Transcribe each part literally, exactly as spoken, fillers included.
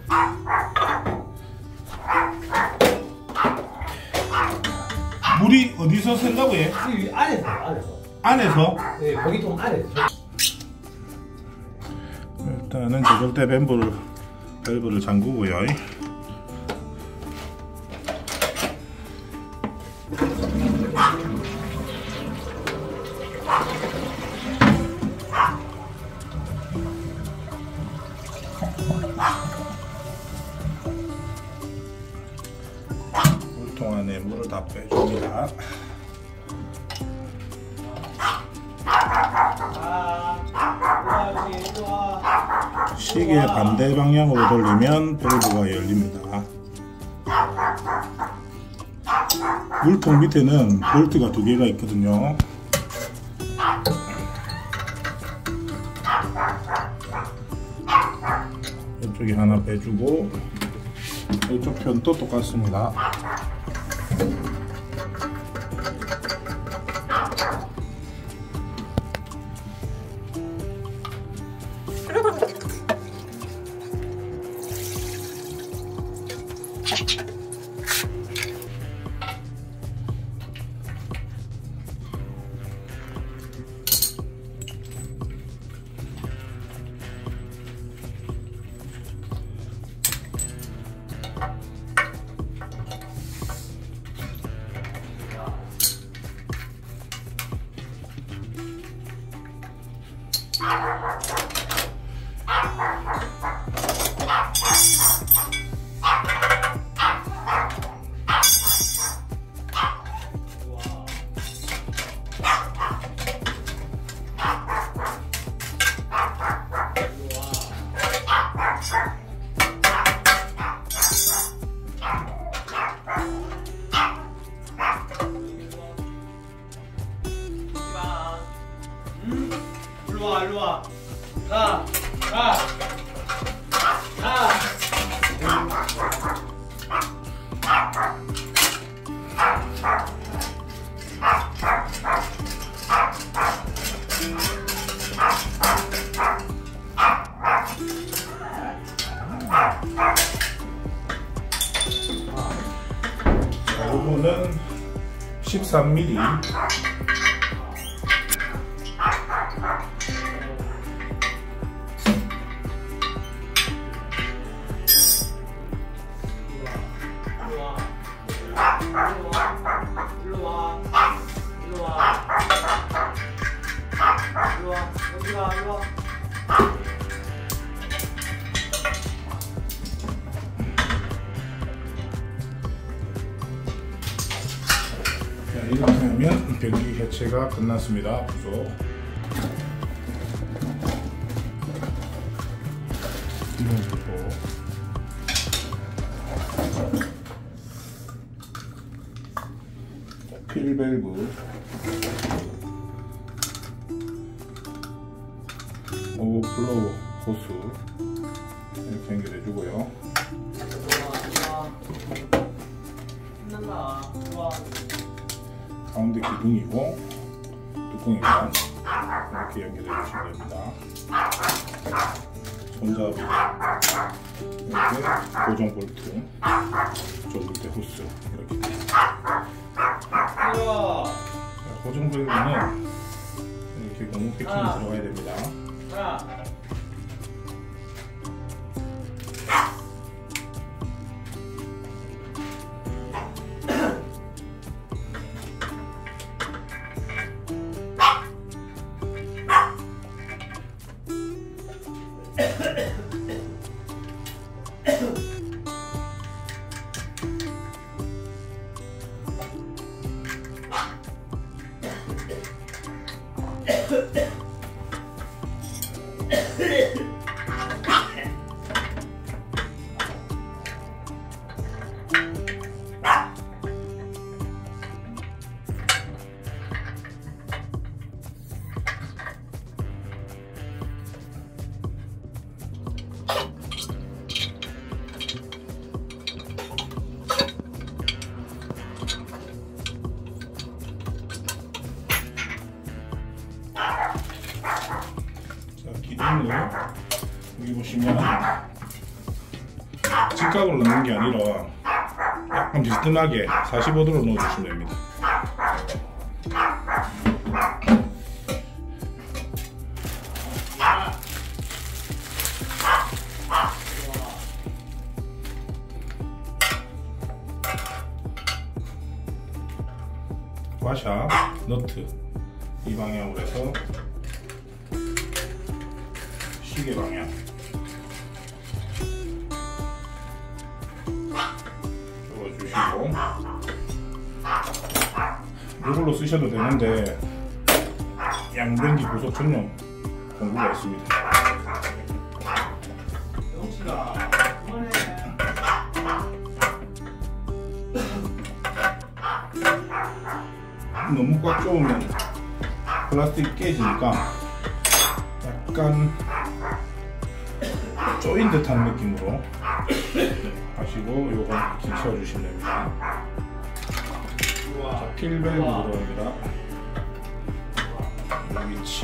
물이 어디서 샌다고 해? 이 안에서, 안에서. 안에서? 네, 거기통 안에서. 일단은 저절대 밸브를, 밸브를 잠그고요. 물통 안에 물을 다 빼줍니다. 시계 반대 방향으로 돌리면 밸브가 열립니다. 물통 밑에는 볼트가 두 개가 있거든요. 이쪽에 하나 빼주고 이쪽 편도 똑같습니다. 일로와, 일로와. 가, 가, 가. 자, 요거는 십삼 밀리미터. 자, 이렇게 하면 변기 해체가 끝났습니다. 부속. 이런 부속. 필밸브. 오버플로우 호스 이렇게 연결해주고요. 가운데 기둥이고 뚜껑이랑 이렇게 연결해 주시면 됩니다. 손잡이 이렇게 고정 볼트, 저 밑에 호스 이렇게. 고정 밸브는 이렇게 고무 패킹이 들어가야 됩니다. 기둥을 여기 보시면 직각으로 넣는 게 아니라 약간 비스듬하게 사십오 도로 넣어주시면 됩니다. 와샤, 너트 이 방향으로 해서 시계 방향 주시고, 이걸로 쓰셔도 되는데 양변기 부속 전용 공구가 있습니다. 영식아, 그만해. 너무 꽉 조으면 플라스틱이 깨지니까 약간 조인 듯한 느낌으로 하시고 요거 이렇게 채워주시면 됩니다. 자, 필밸브 들어옵니다. 이 위치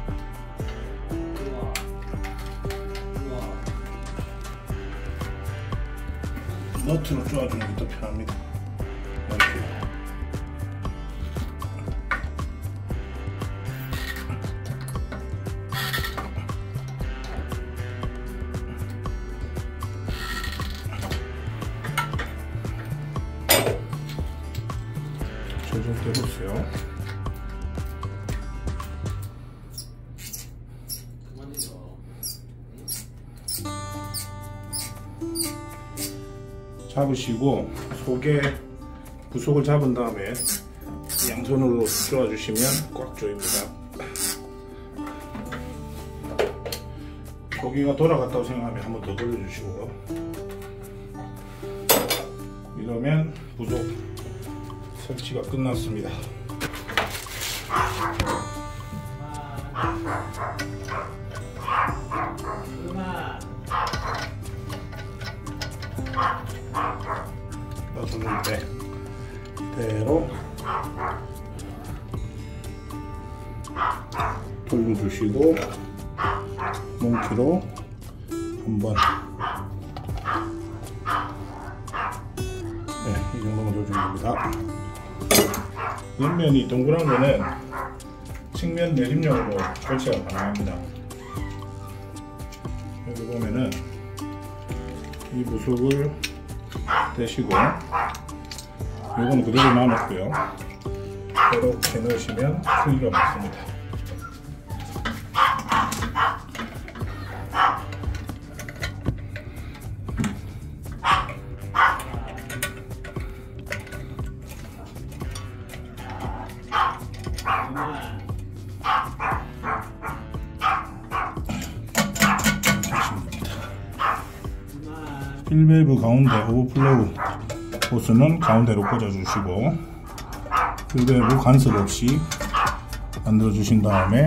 너트로 쪼아주는 게 더 편합니다. 이렇게. 저 정도 해보세요. 잡으시고 속에 부속을 잡은 다음에 양손으로 쪼아주시면 꽉 조입니다. 고기가 돌아갔다고 생각하면 한 번 더 돌려주시고, 이러면 부속 설치가 끝났습니다. 넣어주는 때 그대로 돌려주시고 몽키로 한번, 네, 이 정도만 넣어주면 됩니다. 옆면이 동그란 거는 측면 내림용으로 설치가 가능합니다. 여기 보면은 이 부속을 떼시고, 요거는 그대로 놔놓고요. 이렇게 넣으시면 크기가 맞습니다. 필밸브 가운데 오버플로우 호스는 가운데로 꽂아주시고, 필밸브 간섭 없이 만들어 주신 다음에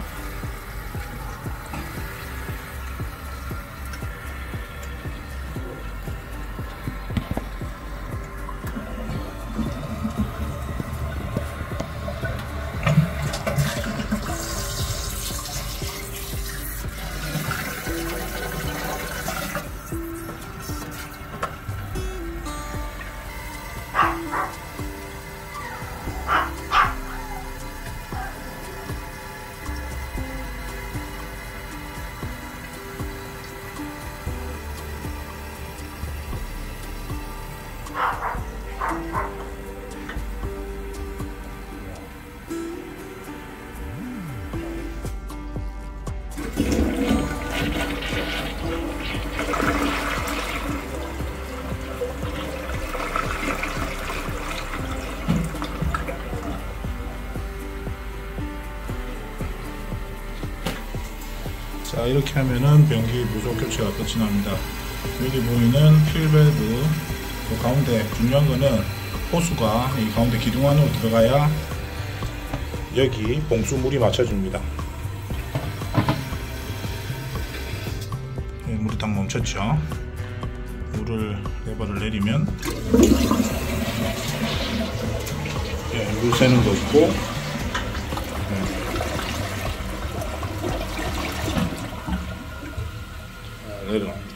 자, 이렇게 하면은 변기 부속 교체가 끝이 납니다. 여기 보이는 필밸브 그 가운데 중요한 거는 호수가 이 가운데 기둥 안으로 들어가야 여기 봉수 물이 맞춰줍니다. 네, 물이 딱 멈췄죠. 물을 레버를 내리면 네, 물 새는 거 있고, 네. 내려놔.